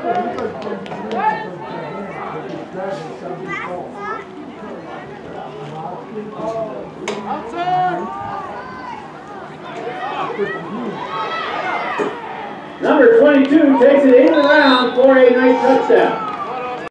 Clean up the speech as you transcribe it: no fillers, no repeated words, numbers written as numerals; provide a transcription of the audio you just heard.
Number 22 takes it in the round for a nice touchdown.